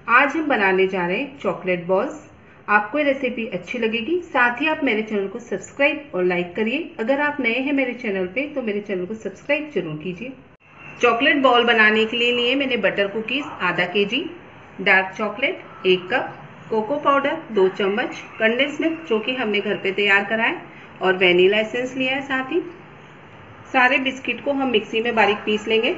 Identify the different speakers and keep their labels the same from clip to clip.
Speaker 1: आज हम बनाने जा रहे हैं चॉकलेट बॉल्स। आपको ये रेसिपी अच्छी लगेगी, साथ ही आप मेरे चैनल को सब्सक्राइब और लाइक करिए। अगर आप नए हैं मेरे चैनल पे तो मेरे चैनल को सब्सक्राइब जरूर कीजिए। चॉकलेट बॉल बनाने के लिए मैंने बटर कुकीज आधा KG, dark chocolate 1 cup, cocoa powder 2 चम्मच, कंडेंस मिल्क जो कि हमने घर पे तैयार करा है, और वेनिला एसेंस लिया है। साथ ही सारे बिस्किट को हम मिक्सी में बारीक पीस लेंगे।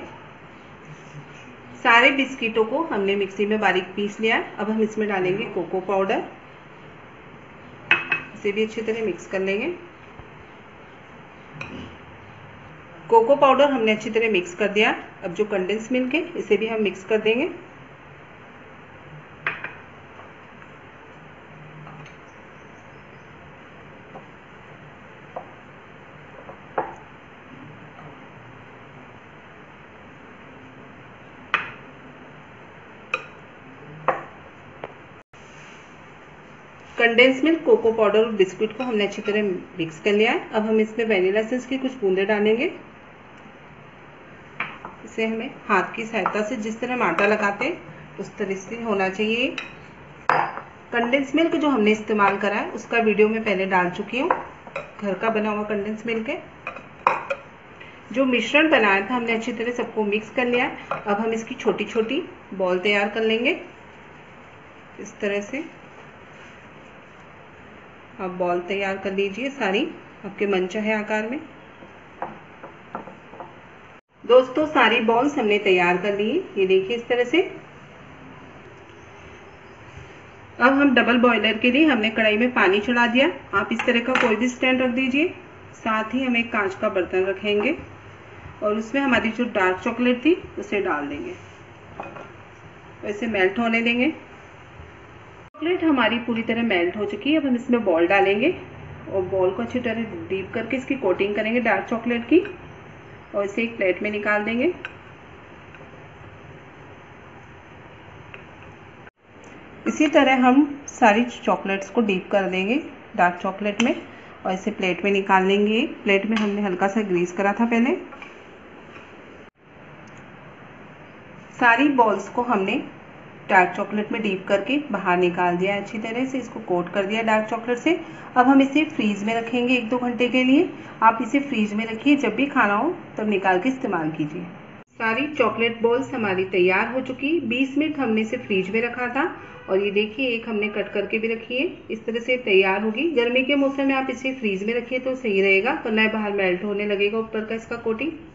Speaker 1: सारे बिस्किटों को हमने मिक्सी में बारीक पीस लिया है। अब हम इसमें डालेंगे कोको पाउडर, इसे भी अच्छी तरह मिक्स कर लेंगे। कोको पाउडर हमने अच्छी तरह मिक्स कर दिया। अब जो कंडेंस मिल्क है इसे भी हम मिक्स कर देंगे। कंडेंस मिल्क, कोको पाउडर और बिस्कुट को हमने अच्छी तरह मिक्स कर लिया है। अब हम इसमें वेनिला एसेंस की कुछ बूंदे डालेंगे। इसे हमें हाथ की सहायता से, जिस तरह हम आटा लगाते हैं उस तरह से होना चाहिए। कंडेंस मिल्क जो हमने इस्तेमाल करा है उसका वीडियो मैं पहले डाल चुकी हूँ। घर का बना हुआ कंडेंस मिल्क है। जो मिश्रण बनाया था हमने अच्छी तरह सबको मिक्स कर लिया है। अब हम इसकी छोटी छोटी बॉल तैयार कर लेंगे। इस तरह से आप बॉल तैयार कर लीजिए सारी, आपके मनचाहे आकार में। दोस्तों, सारी बॉल्स हमने तैयार कर ली। ये देखिए इस तरह से। अब हम डबल बॉयलर के लिए हमने कढ़ाई में पानी चढ़ा दिया। आप इस तरह का कोई भी स्टैंड रख दीजिए। साथ ही हम एक कांच का बर्तन रखेंगे और उसमें हमारी जो डार्क चॉकलेट थी उसे डाल देंगे और इसे मेल्ट होने देंगे। चॉकलेट हमारी पूरी तरह मेल्ट हो चुकी है। अब हम इसमें बॉल डालेंगे और बॉल को अच्छी तरह डीप करके इसकी कोटिंग करेंगे डार्क चॉकलेट की, और इसे एक प्लेट में निकाल देंगे। इसी तरह हम सारी चॉकलेट्स को डीप कर देंगे डार्क चॉकलेट में और इसे प्लेट में निकाल लेंगे। प्लेट में हमने हल्का सा ग्रीस करा था पहले। सारी बॉल्स को हमने डार्क चॉकलेट में डीप करके बाहर निकाल दिया अच्छी तरह से। इसको कोट कर दिया डार्क चॉकलेट से। अब हम इसे फ्रीज में रखेंगे 1-2 घंटे के लिए। आप इसे फ्रीज में रखिए, जब भी खाना हो तब निकाल के इस्तेमाल कीजिए। सारी चॉकलेट बॉल्स हमारी तैयार हो चुकी। 20 मिनट हमने इसे फ्रीज में रखा था और ये देखिए एक हमने कट करके भी रखी है। इस तरह से तैयार होगी। गर्मी के मौसम में आप इसे फ्रीज में रखिए तो सही रहेगा, वरना बाहर मेल्ट होने लगेगा ऊपर का इसका कोटिंग।